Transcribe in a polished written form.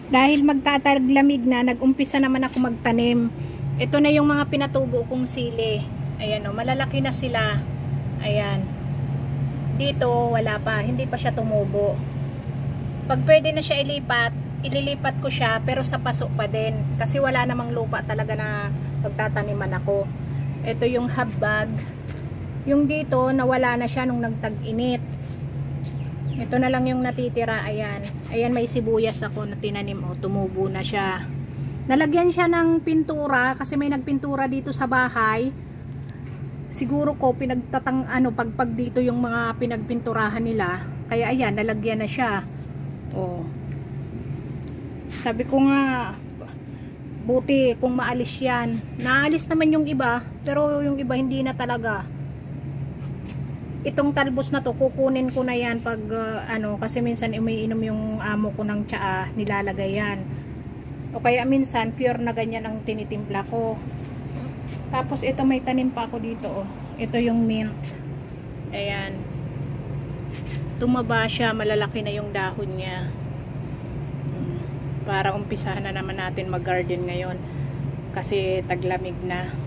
Dahil magtataglamig na, nag-umpisa naman ako magtanim. Ito na yung mga pinatubo kong sili. Ayan o, malalaki na sila. Ayan. Dito, wala pa. Hindi pa siya tumubo. Pag pwede na siya ilipat, ililipat ko siya, pero sa paso pa din. Kasi wala namang lupa talaga na pagtataniman ako. Ito yung habbag. Yung dito, nawala na siya nung nagtag-init. Ito na lang yung natitira. Ayan. Ayan, may sibuyas ako na tinanim. O, tumubo na siya. Nalagyan siya ng pintura kasi may nagpintura dito sa bahay. Siguro ko pag dito yung mga pinagpinturahan nila. Kaya ayan, nalagyan na siya. Oh. Sabi ko nga, buti kung maalis yan. Naalis naman yung iba, pero yung iba hindi na talaga. Itong talbos na to, kukunin ko na yan pag kasi minsan umiinom yung amo ko ng tsaa, nilalagay yan. O kaya minsan pure na ganyan ang tinitimpla ko. Tapos ito may tanim pa ako dito. Oh. Ito yung mint. Ayan. Tumaba siya, malalaki na yung dahon niya. Para umpisahan na naman natin mag-garden ngayon. Kasi taglamig na.